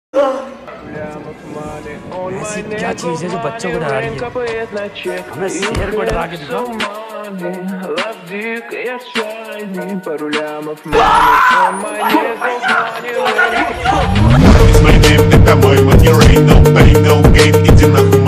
ऐसी क्या चीज है जो बच्चों को डरा रही है? हमें शेर को डरा के दिखाओ। It's my name, это мой манер, ain't no pain, no gain, иди нахуй.